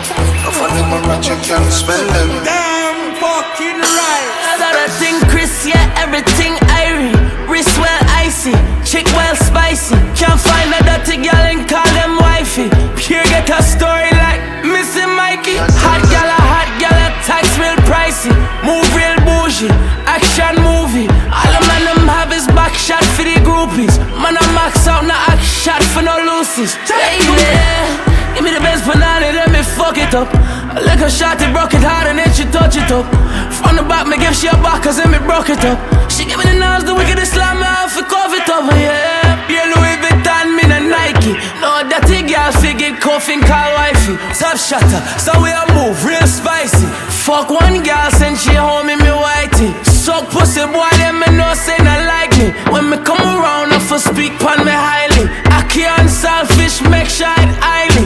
If I need my rent, you can't spend them. Damn fucking right. Got a thing, Chris, yeah, everything irie. Wrist well icy, chick well spicy. Can't find a dirty girl and call them wifey. Pure get a story like Missy Mikey. Hot gal, tax real pricey. Move real bougie, action movie. All the man them have is back shot for the groupies. Man I max out, no act shot for no loosies. Yeah. Give me the best banana, let me fuck it up. A liquor shot, it broke it hard and then she touch it up. From the back, me give she a back, cause then me broke it up. She give me the nails, the wickedest slam, me have to cover it up, yeah. Yeah, Louis Vuitton, me na Nike. No, that thing, girl, figure coughing, call wifey. Top shutter, so we a move, real spicy. Fuck one girl, send she home in me whitey. Suck pussy, boy, them me no say not like me. When me come around, I for speak pon me highly. I can't selfish, make sure it highly.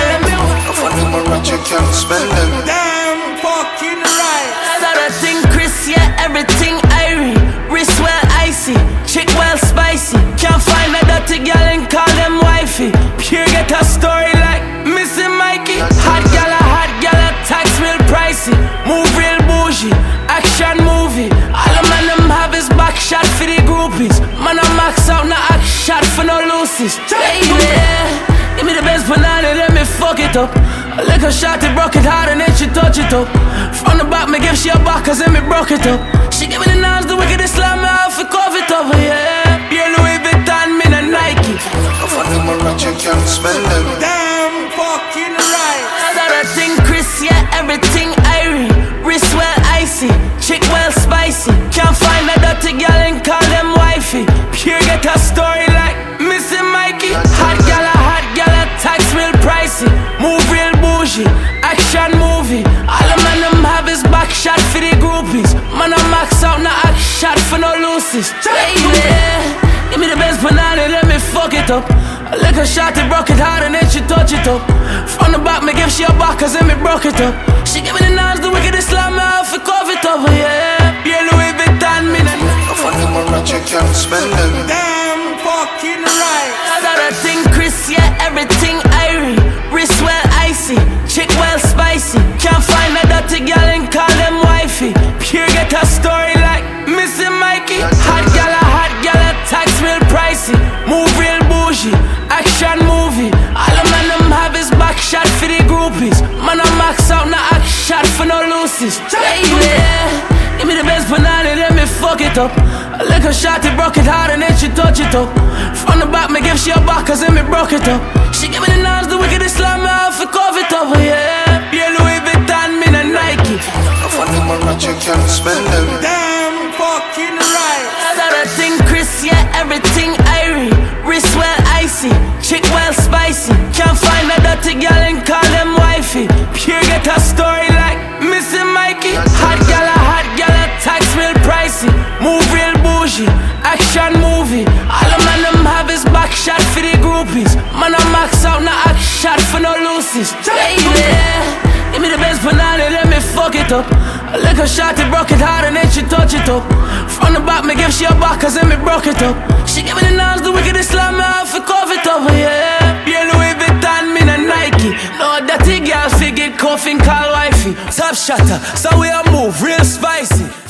If I need my rent, you can't spend them. Damn fucking right. Got a thing, Chris, yeah, everything irie. Wrist well icy, chick well spicy. Can't find a dirty girl and call them wifey. Pure get a story like Missy Mikey. Hot gal, tax real pricey. Move real bougie, action movie. All the man them have is back shot for the groupies. Man I max out, no act shot for no loosies. Yeah. Give me the best banana, let me fuck it up. A liquor shot, it broke it hard and then she touch it up. From the back, me give she a back, cause then me broke it up. She give me the nails, the wickedest slam, me have to cover it up, yeah. Yeah, Louis Vuitton, me na Nike. If I need my rent, you can't spend them. Damn fucking right. Got a thing, Chris, yeah, everything irie. Wrist well icy, chick well spicy. Can't find a dirty girl and call them wifey. Pure get a story like Missy Mikey. Hot gal, tax real pricey. Move real bougie, action movie. All the man them have is back shot for the groupies. Man I max out, no act shot for no loosies. Yeah. Give me the best banana, let me fuck it up. A liquor shot, it broke it hard and then she touch it up. From the back, me give she a back, cause then me broke it up. She give me the nails, the wickedest slam, me have to cover it up, yeah. Yeah, Louis Vuitton, me na. If I need my rent, you can't spend them. Damn fucking right. Got a thing, Chris, yeah, everything irie. Wrist well icy, chick well spicy. Can't find a dirty girl and call them wifey. Pure get a story like Missy Mikey. Hot gal, tax real pricey. Move real bougie, action movie. All the man them have is back shot for the groupies. Man I max out, no act shot for no loosies. Yeah. Give me the best banana, let me fuck it up. A liquor shot, it broke it hard and then she touch it up. From the back, me give she a back, cause then me broke it up. She give me the nails, the wickedest slam, me have to cover it up, yeah. Yeah, Louis Vuitton, me na Nike. If I need my rent, you can't spend them. Damn fucking right. Got a thing, Chris, yeah, everything irie. Wrist well icy, chick well spicy. Can't find a dirty girl and call them wifey. Pure get a story like Missy Mikey. Hot gal, tax real pricey. Move real bougie, action movie. All the man them have is back shot for the groupies. Man I max out, no act shot for no loosies. Yeah. Give me the best banana, let me fuck it up. A liquor shot, it broke it hard and then she touch it up. From the back, me give she a back, cause then me broke it up. She give me the nails, the wickedest slam, me have to cover it up, yeah. Yeah, Louis Vuitton, me na Nike. No, that thing, girl, figure coughing, call wifey. Top shutter, so we a move, real spicy.